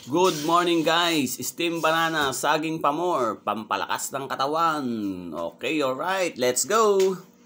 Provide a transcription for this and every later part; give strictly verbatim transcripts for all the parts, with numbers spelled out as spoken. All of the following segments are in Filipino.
Good morning guys! Steam banana, saging pamor, pampalakas ng katawan. Okay, alright, let's go!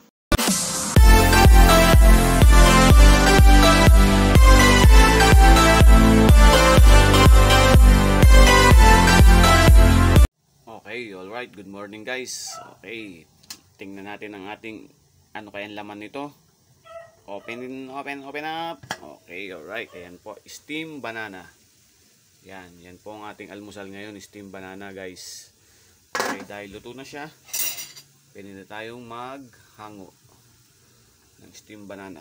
Okay, alright, good morning guys. Okay, tingnan natin ang ating, ano kayang laman nito. Open, open, open up. Okay, alright, ayan po, steam banana. Yan, yan po ang ating almusal ngayon, steam banana guys. Okay, dahil luto na siya, pwede na tayong maghango ng steam banana.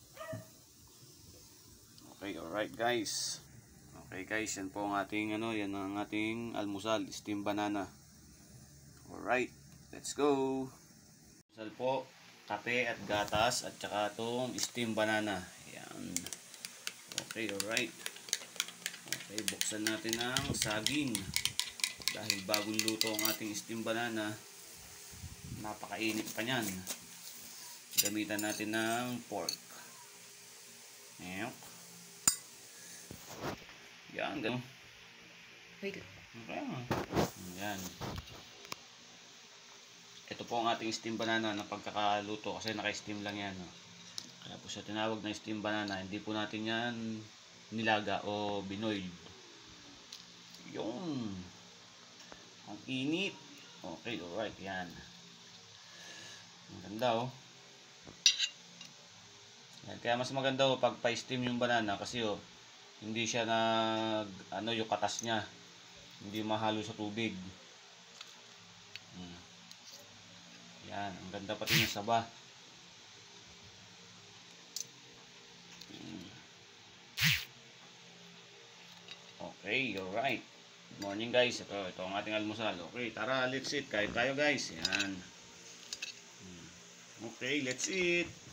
Okay, alright guys. Okay guys, yan po ang ating ano, yan ang ating almusal, steam banana. Alright, let's go. Almusal po, kape at gatas at saka itong steam banana. Yan. Okay, alright. Okay, buksan natin ang saging. Dahil bagong luto ang ating steam banana, napakainit pa niyan. Gamitan natin ng pork. Yan, gano'n. Wait. Okay. Yan. Ito po ang ating steam banana na pagkakaluto kasi naka-steam lang yan. Kaya po siya tinawag na steam banana. Hindi po natin yan nilaga o binoiled. Yung ang init. Okay, alright, yan. Ang ganda oh. Yan, kaya mas maganda oh pag pa-steam yung banana kasi oh hindi siya nag ano yung katas niya hindi mahalo sa tubig. Hmm. Yan, ang ganda pati ng saba. Okay, alright. Good morning guys. Ito, ito ang ating almusal. Okay, tara, let's eat. Kain tayo guys. Yan. Okay, let's eat.